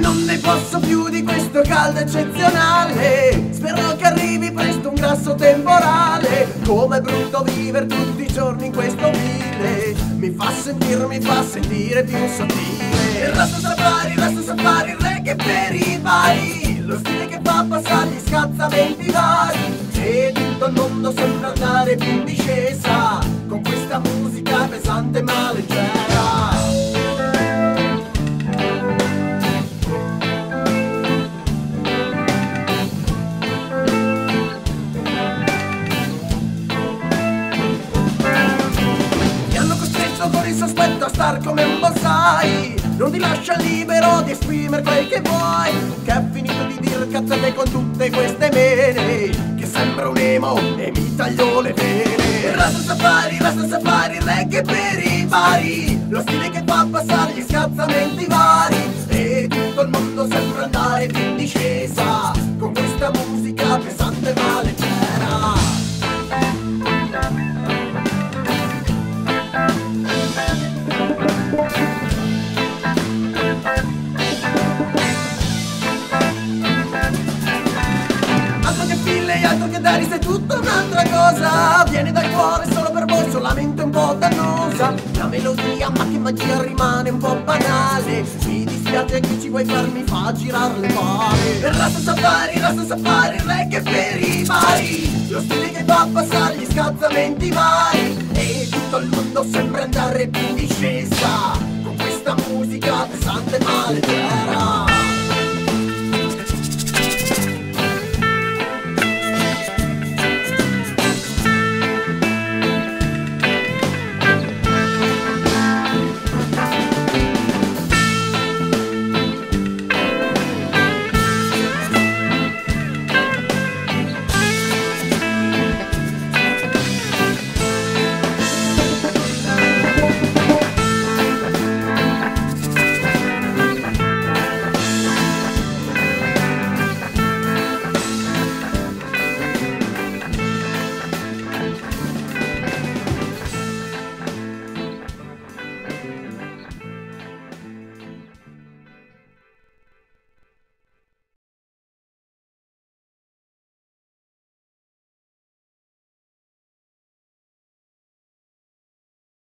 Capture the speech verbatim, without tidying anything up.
Non ne posso più di questo caldo eccezionale, spero che arrivi presto un grasso temporale. Com'è brutto vivere tutti i giorni in questo vile, mi fa sentire, mi fa sentire più sottile. Il resto safari, il resto safari, il reggae per i vari, lo stile che fa passare gli scazzamenti vari. E tutto il mondo sembra andare più in discesa, con questa musica pesante ma leggera. Con il sospetto a star come un bonsai, non ti lascia libero di esprimere quel che vuoi, che hai finito di dire cazzate con tutte queste mene, che sembra un emo e mi taglio le vene. Il resto safari, il resto safari, il reggae per i vari, lo stile che fa passare gli scazzamenti vari. E tutto il mondo sembra andare più in discesa, con questa musica pesante ma leggera. Altro che dare, sei tutta un'altra cosa, viene dal cuore solo per voi, solamente un po' dannosa. La melodia, ma che magia, rimane un po' banale. Mi dispiace che ci vuoi far, mi fa girare le palle. Il resto safari, il resto safari, il reggae per i vari, lo stile che fa passare gli scazzamenti vari. E tutto il mondo sembra andare più in discesa, con questa musica pesante ma leggera.